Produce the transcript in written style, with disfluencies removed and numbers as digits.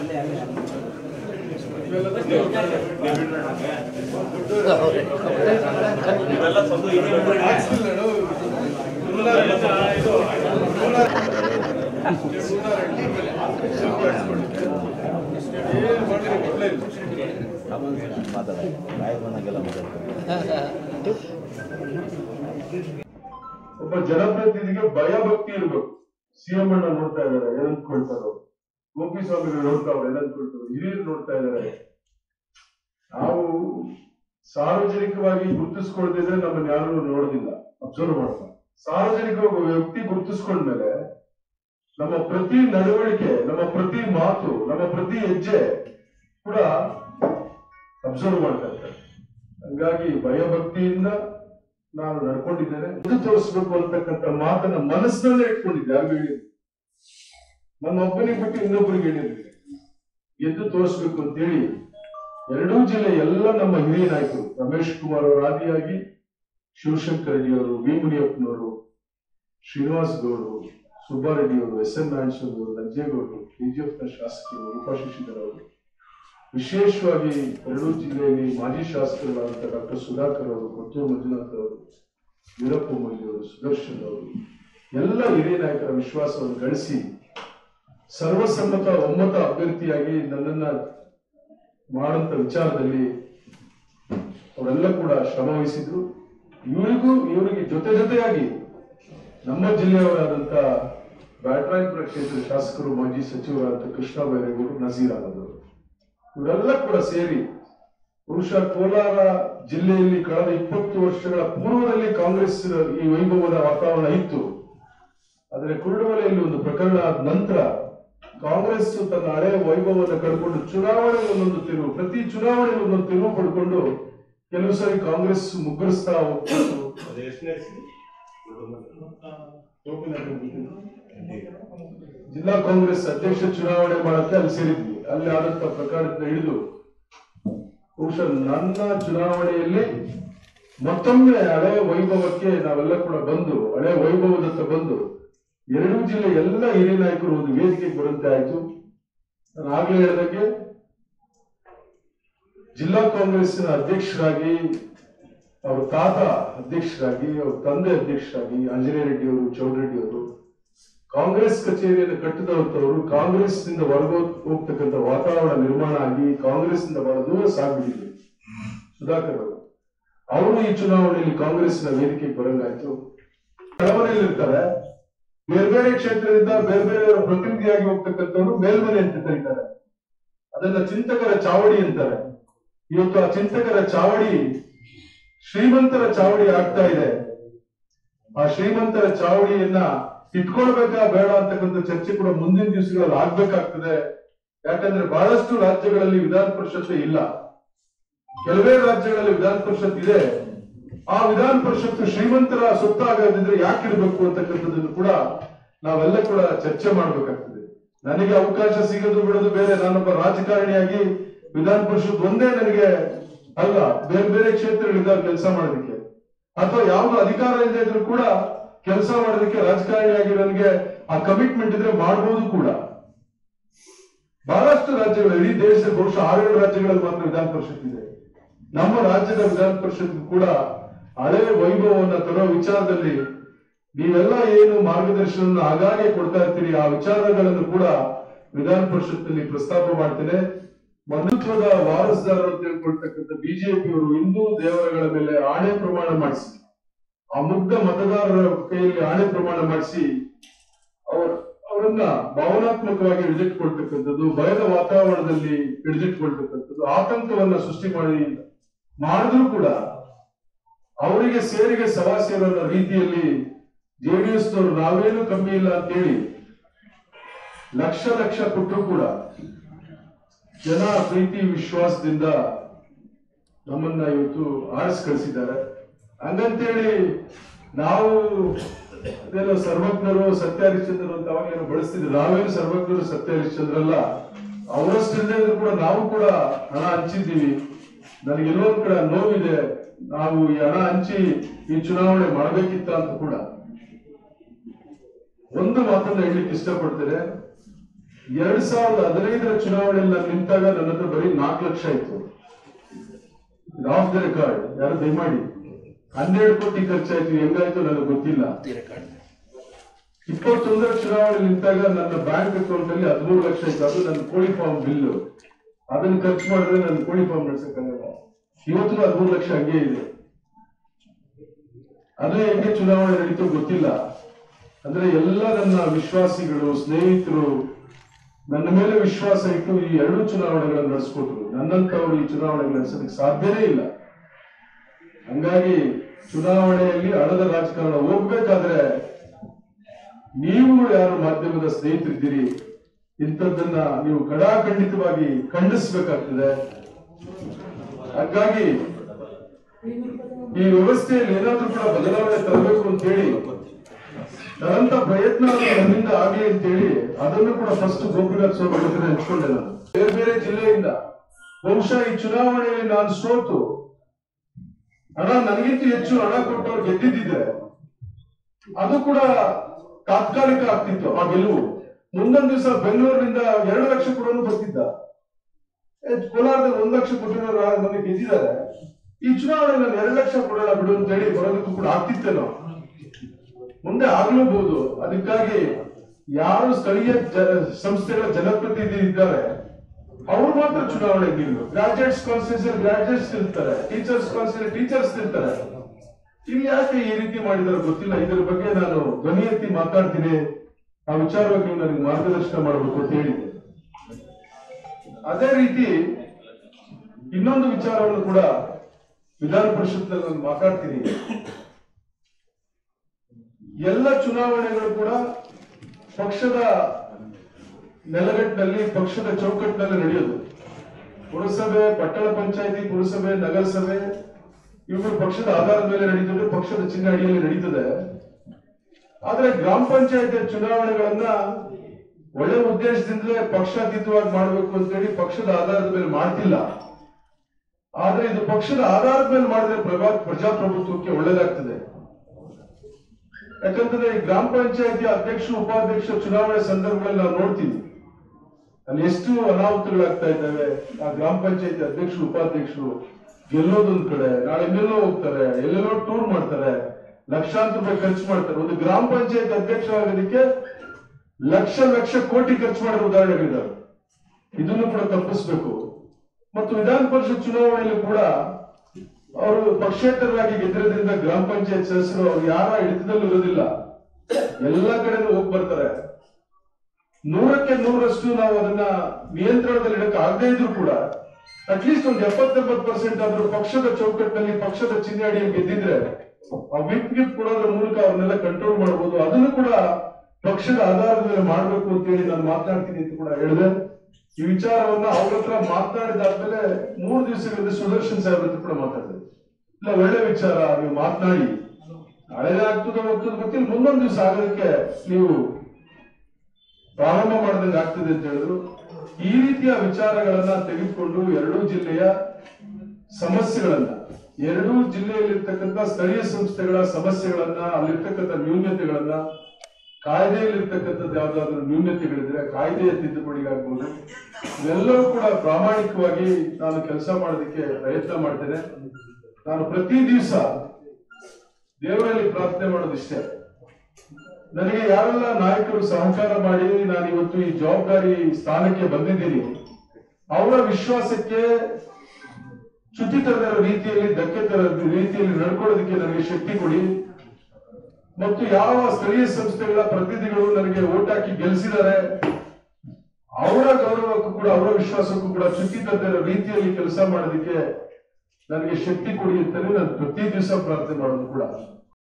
ಒಬ್ಬ ಜನಪ್ರತಿನಿಧಿಗೆ ಭಯ ಭಕ್ತಿ ಇರಬೇಕು. ಸಿಎಂ ಅಣ್ಣ ನೋಡ್ತಾ ಇದಾರೆ, ಏನಂದ್ಕೊಳ್ತಾರೋ, ಗೋಪಿ ಸ್ವಾಮಿಗಳು ನೋಡ್ತಾವ್ರೆ, ಏನಂದ್ಕೊಳ್ತಾರೋ, ಹಿರಿಯರು ನೋಡ್ತಾ ಇದಾರೆ. ನಾವು ಸಾರ್ವಜನಿಕವಾಗಿ ಗುರುತಿಸ್ಕೊಳ್ತಿದ್ರೆ ನಮ್ಮನ್ನ ಯಾರು ನೋಡೋದಿಲ್ಲ, ಅಬ್ಸರ್ವ್ ಮಾಡ್ತಾರೆ. ಸಾರ್ವಜನಿಕವಾಗಿ ಒಬ್ಬ ವ್ಯಕ್ತಿ ಗುರುತಿಸ್ಕೊಂಡ್ಮೇಲೆ ನಮ್ಮ ಪ್ರತಿ ನಡವಳಿಕೆ, ನಮ್ಮ ಪ್ರತಿ ಮಾತು, ನಮ್ಮ ಪ್ರತಿ ಹೆಜ್ಜೆ ಕೂಡ ಅಬ್ಸರ್ವ್ ಮಾಡ್ತಾ ಇರ್ತಾರೆ. ಹಂಗಾಗಿ ಭಯಭಕ್ತಿಯಿಂದ ನಾನು ನಡ್ಕೊಂಡಿದ್ದೇನೆ. ಎದ್ದು ತೋರಿಸ್ಬೇಕು ಅಂತಕ್ಕಂಥ ಮಾತನ್ನ ಮನಸ್ಸಿನಲ್ಲೇ ಇಟ್ಕೊಂಡಿದ್ದೆ. ಯಾರು ಹೇಳಿದ್ರು, ನನ್ನ ಒಬ್ಬನಿಗೆ ಬಿಟ್ಟು ಇನ್ನೊಬ್ಬರಿಗೆ ಹೇಳಿದ್ರು, ಎದ್ದು ತೋರಿಸ್ಬೇಕು ಅಂತೇಳಿ. ಎರಡೂ ಜಿಲ್ಲೆ ಎಲ್ಲ ನಮ್ಮ ಹಿರಿಯ ನಾಯಕರು, ರಮೇಶ್ ಕುಮಾರ್ ಅವರ ಆದಿಯಾಗಿ ಶಿವಶಂಕರ್ ರೆಡ್ಡಿ ಅವರು, ವಿ ಮುನಿಯಪ್ಪನವರು, ಶ್ರೀನಿವಾಸ್ ಗೌಡರು, ಸುಬ್ಬಾರೆಡ್ಡಿ ಅವರು, ಎಸ್ ಎನ್ ನಾರಾಯಣಸ್ವಾಮಿ ಅವರು, ನಂಜೇಗೌಡರು, ಕೆಜಿಎಫ್ ನ ಶಾಸಕರು, ರೂಪಾ ಶಶಿಧರ್ ಅವರು, ವಿಶೇಷವಾಗಿ ಎರಡೂ ಜಿಲ್ಲೆಯಲ್ಲಿ ಮಾಜಿ ಶಾಸಕರಾದಂತಹ ಡಾಕ್ಟರ್ ಸುಧಾಕರ್ ಅವರು, ಕೊತ್ತೂರು ಮಂಜುನಾಥ್ ಅವರು, ವೀರಪ್ಪ ಮೊಯ್ಲಿ ಅವರು, ಸುದರ್ಶನ್ ಅವರು, ಎಲ್ಲ ಹಿರಿಯ ನಾಯಕರ ವಿಶ್ವಾಸವನ್ನು ಗಳಿಸಿ ಸರ್ವಸಮ್ಮತ ಒಮ್ಮತ ಅಭ್ಯರ್ಥಿಯಾಗಿ ನನ್ನನ್ನ ಮಾಡುವಂತ ವಿಚಾರದಲ್ಲಿ ಅವರೆಲ್ಲ ಕೂಡ ಶ್ರಮ ವಹಿಸಿದ್ರು. ಇವರಿಗೆ ಜೊತೆಯಾಗಿ ನಮ್ಮ ಜಿಲ್ಲೆಯವರಾದಂತ ಬ್ಯಾಟರಾಯಪುರ ಕ್ಷೇತ್ರದ ಶಾಸಕರು, ಮಾಜಿ ಸಚಿವರಾದಂತ ಕೃಷ್ಣ ಬೈರೇಗೌಡರು, ನಜೀರ್ ಅಹಮದ್ ಅವರು, ಇವರೆಲ್ಲ ಕೂಡ ಸೇರಿ ಬಹುಶಃ ಕೋಲಾರ ಜಿಲ್ಲೆಯಲ್ಲಿ ಕಳೆದ 20 ವರ್ಷಗಳ ಪೂರ್ವದಲ್ಲಿ ಕಾಂಗ್ರೆಸ್ ಈ ವೈಭವದ ವಾತಾವರಣ ಇತ್ತು. ಆದರೆ ಕುರುಡುಮಲೆಯಲ್ಲಿ ಒಂದು ಪ್ರಕರಣ ಆದ ನಂತರ ಕಾಂಗ್ರೆಸ್ ತನ್ನ ಹಳೆಯ ವೈಭವವನ್ನು ಕಳ್ಕೊಂಡು ಚುನಾವಣೆ ಒಂದೊಂದು ತಿರುವು, ಪ್ರತಿ ಚುನಾವಣೆ ಒಂದೊಂದು ತಿರುವು ಪಡ್ಕೊಂಡು ಕೆಲವು ಸಾರಿ ಕಾಂಗ್ರೆಸ್ ಮುಗ್ಗರಿಸ್ತಾ ಹೋಗ್ತಿತ್ತು. ಜಿಲ್ಲಾ ಕಾಂಗ್ರೆಸ್ ಅಧ್ಯಕ್ಷ ಚುನಾವಣೆ ಮಾಡಕ್ಕೆ ಅಲ್ಲಿ ಸೇರಿದ್ವಿ. ಅಲ್ಲಿ ಆದಂತ ಪ್ರಕರಣದಿಂದ ಹಿಡಿದು ಬಹುಶಃ ನನ್ನ ಚುನಾವಣೆಯಲ್ಲಿ ಮತ್ತೊಮ್ಮೆ ಹಳೆಯ ವೈಭವಕ್ಕೆ ನಾವೆಲ್ಲ ಕೂಡ ಬಂದು, ಹಳೆಯ ವೈಭವದತ್ತ ಬಂದು ಎರಡೂ ಜಿಲ್ಲೆ ಎಲ್ಲ ಹಿರಿಯ ನಾಯಕರು ಒಂದು ವೇದಿಕೆಗೆ ಬರುವಂತೆ ಆಯ್ತು. ನಾನು ಆಗ್ಲೇ ಹೇಳಿದಂಗೆ ಜಿಲ್ಲಾ ಕಾಂಗ್ರೆಸ್ಸಿನ ಅಧ್ಯಕ್ಷರಾಗಿ, ಅವ್ರ ತಾತ ಅಧ್ಯಕ್ಷರಾಗಿ, ಅವ್ರ ತಂದೆ ಅಧ್ಯಕ್ಷರಾಗಿ ಆಂಜನೇಯ ರೆಡ್ಡಿ ಅವರು, ಚೌಡರೆಡ್ಡಿ ಅವರು, ಕಾಂಗ್ರೆಸ್ ಕಚೇರಿಯನ್ನು ಕಟ್ಟಿದವರು, ಕಾಂಗ್ರೆಸ್ ನಿಂದ ಹೊರಗೆ ಹೋಗ್ತಕ್ಕಂಥ ವಾತಾವರಣ ನಿರ್ಮಾಣ ಆಗಿ ಕಾಂಗ್ರೆಸ್ ನಿಂದ ಬಹಳ ದೂರ ಸಾಗ್ಬಿಟ್ಟಿದೆ. ಸುಧಾಕರ್ ಅವರು ಈ ಚುನಾವಣೆಯಲ್ಲಿ ಕಾಂಗ್ರೆಸ್ನ ವೇದಿಕೆಗೆ ಬರಂಗಾಯ್ತು. ಚಳವಳಿಯಲ್ಲಿ ಇರ್ತಾರೆ, ಬೇರೆ ಬೇರೆ ಕ್ಷೇತ್ರದಿಂದ ಬೇರೆ ಬೇರೆ ಪ್ರತಿನಿಧಿಯಾಗಿ ಹೋಗ್ತಕ್ಕಂಥವ್ರು ಮೇಲ್ಮನೆ ಅಂತ ಕರೀತಾರೆ. ಅದನ್ನ ಚಿಂತಕರ ಚಾವಡಿ ಅಂತಾರೆ. ಇವತ್ತು ಆ ಚಿಂತಕರ ಚಾವಡಿ ಶ್ರೀಮಂತರ ಚಾವಡಿ ಆಗ್ತಾ ಇದೆ. ಆ ಶ್ರೀಮಂತರ ಚಾವಡಿಯನ್ನ ಇಟ್ಕೊಳ್ಬೇಕಾ ಬೇಡ ಅಂತಕ್ಕಂಥ ಚರ್ಚೆ ಕೂಡ ಮುಂದಿನ ದಿವಸಗಳಲ್ಲಿ ಆಗ್ಬೇಕಾಗ್ತದೆ. ಯಾಕಂದ್ರೆ ಬಹಳಷ್ಟು ರಾಜ್ಯಗಳಲ್ಲಿ ವಿಧಾನ ಪರಿಷತ್ ಇಲ್ಲ, ಕೆಲವೇ ರಾಜ್ಯಗಳಲ್ಲಿ ವಿಧಾನ ಪರಿಷತ್ ಇದೆ. ಆ ವಿಧಾನ ಪರಿಷತ್ತು ಶ್ರೀಮಂತರ ಸೊತ್ತಾಗದಿದ್ರೆ ಯಾಕಿರ್ಬೇಕು ಅಂತಕ್ಕಂಥದ್ದನ್ನು ಕೂಡ ನಾವೆಲ್ಲ ಕೂಡ ಚರ್ಚೆ ಮಾಡ್ಬೇಕಾಗ್ತದೆ. ನನಗೆ ಅವಕಾಶ ಸಿಗೋದು ಬಿಡೋದು ಬೇರೆ. ನಾನೊಬ್ಬ ರಾಜಕಾರಣಿಯಾಗಿ ವಿಧಾನ ಪರಿಷತ್ ಒಂದೇ ನನಗೆ ಅಲ್ಲ, ಬೇರೆ ಬೇರೆ ಕ್ಷೇತ್ರಗಳಿದ್ದಾವೆ ಕೆಲಸ ಮಾಡೋದಕ್ಕೆ, ಅಥವಾ ಯಾವ್ದು ಅಧಿಕಾರ ಇಲ್ಲದೆ ಇದ್ರೂ ಕೂಡ ಕೆಲಸ ಮಾಡೋದಕ್ಕೆ ರಾಜಕಾರಣಿಯಾಗಿ ನನಗೆ ಆ ಕಮಿಟ್ಮೆಂಟ್ ಇದ್ರೆ ಮಾಡಬಹುದು ಕೂಡ. ಬಹಳಷ್ಟು ರಾಜ್ಯಗಳು, ಇಡೀ ದೇಶದ ಬಹುಶಃ 6-7 ರಾಜ್ಯಗಳಲ್ಲಿ ಮಾತ್ರ ವಿಧಾನ ಪರಿಷತ್ ಇದೆ. ನಮ್ಮ ರಾಜ್ಯದ ವಿಧಾನ ಪರಿಷತ್ ಕೂಡ ಹಳೆಯ ವೈಭವವನ್ನು ತರೋ ವಿಚಾರದಲ್ಲಿ ನೀವೆಲ್ಲ ಏನು ಮಾರ್ಗದರ್ಶನ ಆಗಾಗ್ಗೆ ಕೊಡ್ತಾ ಇರ್ತೀರಿ, ಆ ವಿಚಾರಗಳನ್ನು ಕೂಡ ವಿಧಾನ ಪರಿಷತ್ನಲ್ಲಿ ಪ್ರಸ್ತಾಪ ಮಾಡ್ತೇನೆ. ಬಂಧುತ್ವದ ವಾರಸುದಾರರು ಅಂತ ಹೇಳ್ಕೊಳ್ತಕ್ಕಂಥ ಬಿಜೆಪಿಯವರು ಹಿಂದೂ ದೇವರುಗಳ ಮೇಲೆ ಆಣೆ ಪ್ರಮಾಣ ಮಾಡಿಸಿ, ಆ ಮುಗ್ಧ ಮತದಾರರ ಕೈಯಲ್ಲಿ ಆಣೆ ಪ್ರಮಾಣ ಮಾಡಿಸಿ ಅವರನ್ನ ಭಾವನಾತ್ಮಕವಾಗಿ ಹಿಡಿದಿಟ್ಕೊಳ್ತಕ್ಕಂಥದ್ದು, ಭಯದ ವಾತಾವರಣದಲ್ಲಿ ಹಿಡಿದಿಟ್ಕೊಳ್ತಕ್ಕಂಥದ್ದು, ಆತಂಕವನ್ನ ಸೃಷ್ಟಿ ಮಾಡಿದ್ರು ಕೂಡ ಅವರಿಗೆ ಸೇರಿಗೆ ಸವಾ ಸೇರೋ ರೀತಿಯಲ್ಲಿ ಜೆಡಿಎಸ್ನವರು ನಾವೇನು ಕಮ್ಮಿ ಇಲ್ಲ ಅಂತೇಳಿ ಲಕ್ಷ ಲಕ್ಷ ಕೊಟ್ಟರು ಕೂಡ ಜನ ಪ್ರೀತಿ ವಿಶ್ವಾಸದಿಂದ ನಮ್ಮನ್ನ ಇವತ್ತು ಆರಿಸಿ ಕಳಿಸಿದ್ದಾರೆ. ಹಂಗಂತೇಳಿ ನಾವು ಅದೇನೋ ಸರ್ವಜ್ಞರು ಸತ್ಯ ಹರಿಶ್ಚಂದ್ರರು ಅಂತ ಅವಾಗೇನೋ ಬಳಸ್ತಿದ್ರು. ನಾವೇನು ಸರ್ವಜ್ಞರು ಸತ್ಯ ಹರಿಶ್ಚಂದ್ರಲ್ಲ, ಅವರಷ್ಟಿಲ್ಲದೆ ಇದ್ರು ಕೂಡ ನಾವು ಕೂಡ ಹಣ ಹಂಚಿದ್ದೀವಿ. ನನಗೆ ಎಲ್ಲೊಂದ್ ಕಡೆ ನೋವಿದೆ, ನಾವು ಈ ಹಣ ಹಂಚಿ ಈ ಚುನಾವಣೆ ಮಾಡಬೇಕಿತ್ತ ಅಂತ ಕೂಡ. ಒಂದು ಮಾತನ್ನ ಹೇಳಲಿಕ್ಕೆ ಇಷ್ಟಪಡ್ತೇನೆ, 2015 ಚುನಾವಣೆಯಲ್ಲಿ ನಾನು ನಿಂತಾಗ ನನ್ನ ಹತ್ರ ಬರೀ 4 ಲಕ್ಷ ಇತ್ತು. ಆಫ್ ದ ರೆಕಾರ್ಡ್, ಯಾರು ದಯಮಾಡಿ. 12 ಕೋಟಿ ಖರ್ಚಾಯ್ತು, ಹೆಂಗಾಯ್ತು ನನಗೆ ಗೊತ್ತಿಲ್ಲ. 21ರ ಚುನಾವಣೆ ನಿಂತಾಗ ನನ್ನ ಬ್ಯಾಂಕ್ ಅಕೌಂಟ್ ಅಲ್ಲಿ 13 ಲಕ್ಷ ಇತ್ತು. ಅದು ನನ್ನ ಕೋಳಿ ಫಾರ್ಮ್ ಬಿಲ್ಲು. ಅದನ್ನು ಖರ್ಚು ಮಾಡಿದ್ರೆ ನನ್ನ ಕೋಳಿ ಫಾರ್ಮ್ ನಡೆಸಕ್ಕಾಗಲ್ಲ. ಇವತ್ತು 13 ಲಕ್ಷ ಹಂಗೆ ಇದೆ. ಅದೇ ಹೆಂಗೆ ಚುನಾವಣೆ ನಡೀತೋ ಗೊತ್ತಿಲ್ಲ. ಅಂದ್ರೆ ಎಲ್ಲ ನನ್ನ ವಿಶ್ವಾಸಿಗಳು, ಸ್ನೇಹಿತರು ನನ್ನ ಮೇಲೆ ವಿಶ್ವಾಸ ಇಟ್ಟು ಈ 2 ಚುನಾವಣೆಗಳನ್ನು ನಡೆಸ್ಕೊಟ್ರು. ನನ್ನಂತವರು ಈ ಚುನಾವಣೆಗಳು ನಡೆಸೋದಕ್ಕೆ ಸಾಧ್ಯನೇ ಇಲ್ಲ. ಹಂಗಾಗಿ ಚುನಾವಣೆಯಲ್ಲಿ ಹಣದ ರಾಜಕಾರಣ ಹೋಗ್ಬೇಕಾದ್ರೆ ನೀವು ಯಾರು ಮಾಧ್ಯಮದ ಸ್ನೇಹಿತರಿದ್ದೀರಿ, ಇಂಥದ್ದನ್ನ ನೀವು ಖಡಾಖಂಡಿತವಾಗಿ ಖಂಡಿಸಬೇಕಾಗ್ತದೆ. ಹಾಗಾಗಿ ಈ ವ್ಯವಸ್ಥೆಯಲ್ಲಿ ಏನಾದ್ರೂ ಕೂಡ ಬದಲಾವಣೆ ತರಬೇಕು ಅಂತ ಹೇಳಿ ನನ್ನಂತ ಪ್ರಯತ್ನ ನನ್ನಿಂದ ಆಗಲಿ ಅಂತ ಹೇಳಿ ಅದನ್ನು ಕೂಡ ಫಸ್ಟ್ ಗೋಪಿನಾಥ್ ಸ್ವಾಮಿ ಜೊತೆ ಹಂಚ್ಕೊಂಡೆ. ನಾನು ಬೇರೆ ಬೇರೆ ಜಿಲ್ಲೆಯಿಂದ ಬಹುಶಃ ಈ ಚುನಾವಣೆಯಲ್ಲಿ ನಾನು ಸೋತು ಹಣ ನನಗಿಂತ ಹೆಚ್ಚು ಹಣ ಕೊಟ್ಟವ್ರು ಗೆದ್ದಿದ್ದಿದ್ರೆ ಅದು ಕೂಡ ತಾತ್ಕಾಲಿಕ ಆಗ್ತಿತ್ತು ಆ ಗೆಲುವು. ಮುಂದೊಂದು ದಿವಸ ಬೆಂಗಳೂರಿನಿಂದ 2 ಲಕ್ಷ ಕೊಡೋನು ಬರ್ತಿದ್ದ. ಕೋಲಾರದಲ್ಲಿ 1 ಲಕ್ಷ ಕೊಟ್ಟಿರೋರು ನನಗೆ ಗೆದ್ದಿದ್ದಾರೆ. ಈ ಚುನಾವಣೆ ನಾನು 2 ಲಕ್ಷ ಕೊಡೋಣ ಬಿಡು ಅಂತ ಹೇಳಿ ಬರೋದಕ್ಕೂ ಕೂಡ ಆಗ್ತಿತ್ತೇನೋ, ಮುಂದೆ ಆಗ್ಲೂಬಹುದು. ಅದಕ್ಕಾಗಿ ಯಾರು ಸ್ಥಳೀಯ ಸಂಸ್ಥೆಗಳ ಜನಪ್ರತಿನಿಧಿ ಇದ್ದಾರೆ ಅವ್ರು ಮಾತ್ರ ಚುನಾವಣೆ ಗೆಲ್ಲು. ಗ್ರಾಜುಯೇಟ್ಸ್ ಕಾನ್ಸ್ಟಿಟ್ಯೂನ್ಸಿ ಗ್ರಾಜುಯೇಟ್ಸ್ ಇರ್ತಾರೆ, ಟೀಚರ್ಸ್ ಕಾನ್ಸ್ಟಿಟ್ಯೂನ್ಸಿ ಟೀಚರ್ಸ್ ಇರ್ತಾರೆ. ಇಲ್ಲಿ ಯಾಕೆ ಈ ರೀತಿ ಮಾಡಿದಾರೆ ಗೊತ್ತಿಲ್ಲ. ಇದರ ಬಗ್ಗೆ ನಾನು ಧ್ವನಿ ಎತ್ತಿ ಮಾತಾಡ್ತೀನಿ. ಆ ವಿಚಾರವಾಗಿ ನೀವು ನನಗೆ ಮಾರ್ಗದರ್ಶನ ಮಾಡಬೇಕು ಅಂತ ಹೇಳಿದೆ. ಅದೇ ರೀತಿ ಇನ್ನೊಂದು ವಿಚಾರವನ್ನು ಕೂಡ ವಿಧಾನ ಪರಿಷತ್ನಲ್ಲಿ ನಾನು ಮಾತಾಡ್ತೀನಿ. ಎಲ್ಲ ಚುನಾವಣೆಗಳು ಕೂಡ ಪಕ್ಷದ ನೆಲಗಟ್ಟಿನಲ್ಲಿ, ಪಕ್ಷದ ಚೌಕಟ್ಟಿನಲ್ಲಿ ನಡೆಯೋದು. ಪುರಸಭೆ, ಪಟ್ಟಣ ಪಂಚಾಯಿತಿ, ಪುರಸಭೆ, ನಗರಸಭೆ ಇವುಗಳು ಪಕ್ಷದ ಆಧಾರದ ಮೇಲೆ ನಡೀತದೆ, ಪಕ್ಷದ ಚಿಹ್ನೆ ಅಡಿಯಲ್ಲಿ ನಡೀತದೆ. ಆದ್ರೆ ಗ್ರಾಮ ಪಂಚಾಯತ್ ಚುನಾವಣೆಗಳನ್ನ ಒಳ್ಳೆ ಉದ್ದೇಶದಿಂದಲೇ ಪಕ್ಷಾತೀತವಾಗಿ ಮಾಡಬೇಕು ಅಂತ ಹೇಳಿ ಪಕ್ಷದ ಆಧಾರದ ಮೇಲೆ ಮಾಡ್ತಿಲ್ಲ. ಆದ್ರೆ ಇದು ಪಕ್ಷದ ಆಧಾರದ ಮೇಲೆ ಮಾಡಿದ್ರೆ ಪ್ರಜಾಪ್ರಭುತ್ವಕ್ಕೆ ಒಳ್ಳೇದಾಗ್ತದೆ. ಯಾಕಂತಂದ್ರೆ ಈ ಗ್ರಾಮ ಪಂಚಾಯತಿ ಅಧ್ಯಕ್ಷ, ಉಪಾಧ್ಯಕ್ಷ ಚುನಾವಣೆ ಸಂದರ್ಭಗಳಲ್ಲಿ ನಾವು ನೋಡ್ತೀವಿ ಅಲ್ಲಿ ಎಷ್ಟು ಅನಾಹುತಗಳಾಗ್ತಾ ಇದ್ದಾವೆ. ಆ ಗ್ರಾಮ ಪಂಚಾಯತಿ ಅಧ್ಯಕ್ಷರು, ಉಪಾಧ್ಯಕ್ಷರು ಗೆಲ್ಲೋದೊಂದ್ ಕಡೆ, ನಾಳೆ ಎಲ್ಲೆಲ್ಲೋ ಹೋಗ್ತಾರೆ, ಎಲ್ಲೆಲ್ಲೋ ಟೂರ್ ಮಾಡ್ತಾರೆ, ಲಕ್ಷಾಂತರ ರೂಪಾಯಿ ಖರ್ಚು ಮಾಡ್ತಾರೆ. ಒಂದು ಗ್ರಾಮ ಪಂಚಾಯತ್ ಅಧ್ಯಕ್ಷ ಆಗೋದಕ್ಕೆ ಲಕ್ಷ ಕೋಟಿ ಖರ್ಚು ಮಾಡಿರೋ ಉದಾಹರಣೆಗಳಿದ್ದಾವೆ. ಇದನ್ನು ಕೂಡ ತಪ್ಪಿಸ್ಬೇಕು. ಮತ್ತು ವಿಧಾನ ಪರಿಷತ್ ಚುನಾವಣೆಯಲ್ಲಿ ಕೂಡ ಅವರು ಪಕ್ಷೇತರರಾಗಿ ಗೆದ್ದಿರೋದ್ರಿಂದ ಗ್ರಾಮ ಪಂಚಾಯತ್ ಸದಸ್ಯರು ಅವ್ರು ಯಾರ ಹಿಡಿತದಲ್ಲೂ ಇರೋದಿಲ್ಲ, ಎಲ್ಲ ಕಡೆನೂ ಹೋಗಿ ಬರ್ತಾರೆ. 100ಕ್ಕೆ 100ರಷ್ಟು ನಾವು ಅದನ್ನ ನಿಯಂತ್ರಣದಲ್ಲಿ ಇಡಕ್ಕೆ ಆಗದೇ ಇದ್ರು ಕೂಡ ಅಟ್ಲೀಸ್ಟ್ ಒಂದು 70-80% ಆದ್ರೂ ಪಕ್ಷದ ಚೌಕಟ್ಟಿನಲ್ಲಿ, ಪಕ್ಷದ ಚಿಹ್ನೆ ಅಡಿಯಲ್ಲಿ ಗೆದ್ದಿದ್ರೆ ಆ ವಿಪ್ ಕೊಡೋದ್ರ ಮೂಲಕ ಅವ್ರನ್ನೆಲ್ಲ ಕಂಟ್ರೋಲ್ ಮಾಡಬಹುದು. ಅದನ್ನು ಕೂಡ ಪಕ್ಷದ ಆಧಾರದ ಮೇಲೆ ಮಾಡಬೇಕು ಅಂತ ಹೇಳಿ ನಾನು ಮಾತನಾಡ್ತೀನಿ ಅಂತ ಕೂಡ ಹೇಳಿದೆ. ಈ ವಿಚಾರವನ್ನ ಅವ್ರ ಹತ್ರ ಮಾತನಾಡಿದಾದ್ಮೇಲೆ 3 ದಿವಸಗಳಿಂದ ಸುದರ್ಶನ್ ಸಾಹೇಬ್ರ ಹತ್ರ ಕೂಡ ಮಾತಾಡಿದೆ. ಇಲ್ಲ, ಒಳ್ಳೆ ವಿಚಾರ, ನೀವು ಮಾತನಾಡಿ, ಹಳೆದೇ ಆಗ್ತದೆ ಹೋಗ್ತದೆ ಗೊತ್ತಿಲ್ಲ, ಮುಂದೊಂದು ದಿವಸ ಆಗೋದಕ್ಕೆ ನೀವು ಪ್ರಾರಂಭ ಮಾಡಿದಂಗೆ ಆಗ್ತದೆ ಅಂತ ಹೇಳಿದ್ರು. ಈ ರೀತಿಯ ವಿಚಾರಗಳನ್ನ ತೆಗೆದುಕೊಂಡು 2 ಜಿಲ್ಲೆಯ ಸಮಸ್ಯೆಗಳನ್ನ, 2 ಜಿಲ್ಲೆಯಲ್ಲಿರ್ತಕ್ಕಂಥ ಸ್ಥಳೀಯ ಸಂಸ್ಥೆಗಳ ಸಮಸ್ಯೆಗಳನ್ನ, ಅಲ್ಲಿರ್ತಕ್ಕಂಥ ನ್ಯೂನ್ಯತೆಗಳನ್ನ, ಕಾಯ್ದೆಯಲ್ಲಿರ್ತಕ್ಕಂಥದ್ದು ಯಾವ್ದಾದ್ರು ನ್ಯೂನ್ಯತೆಗಳಿದ್ರೆ ಕಾಯ್ದೆಯ ತಿದ್ದುಪಡಿಗಾಗ್ಬೋದು, ಇವೆಲ್ಲವೂ ಕೂಡ ಪ್ರಾಮಾಣಿಕವಾಗಿ ನಾನು ಕೆಲಸ ಮಾಡೋದಕ್ಕೆ ಪ್ರಯತ್ನ ಮಾಡ್ತೇನೆ. ನಾನು ಪ್ರತಿ ದಿವಸ ದೇವರಲ್ಲಿ ಪ್ರಾರ್ಥನೆ ಮಾಡೋದಿಷ್ಟೇ, ನನಗೆ ಯಾರೆಲ್ಲ ನಾಯಕರು ಸಹಕಾರ ಮಾಡಿ ನಾನು ಇವತ್ತು ಈ ಜವಾಬ್ದಾರಿ ಸ್ಥಾನಕ್ಕೆ ಬಂದಿದ್ದೀನಿ, ಅವರ ವಿಶ್ವಾಸಕ್ಕೆ ಚ್ಯುತಿ ತರದ ರೀತಿಯಲ್ಲಿ, ಧಕ್ಕೆ ತರದ ರೀತಿಯಲ್ಲಿ ನಡ್ಕೊಳ್ಳೋದಕ್ಕೆ ನನಗೆ ಶಕ್ತಿ ಕೊಡಿ. ಮತ್ತು ಯಾವ ಸ್ಥಳೀಯ ಸಂಸ್ಥೆಗಳ ಪ್ರತಿನಿಧಿಗಳು ನನಗೆ ಓಟ್ ಹಾಕಿ ಗೆಲ್ಲಿಸಿದ್ದಾರೆ ಅವರ ಗೌರವಕ್ಕೂ ಕೂಡ, ಅವರ ವಿಶ್ವಾಸಕ್ಕೂ ಕೂಡ ಚ್ಯುತಿ ತರದ ರೀತಿಯಲ್ಲಿ ಕೆಲಸ ಮಾಡೋದಕ್ಕೆ ನನಗೆ ಶಕ್ತಿ ಕೊಡಿ ಅಂತಲೇ ನಾನು ಪ್ರತಿ ದಿವಸ ಪ್ರಾರ್ಥನೆ ಮಾಡೋದು ಕೂಡ.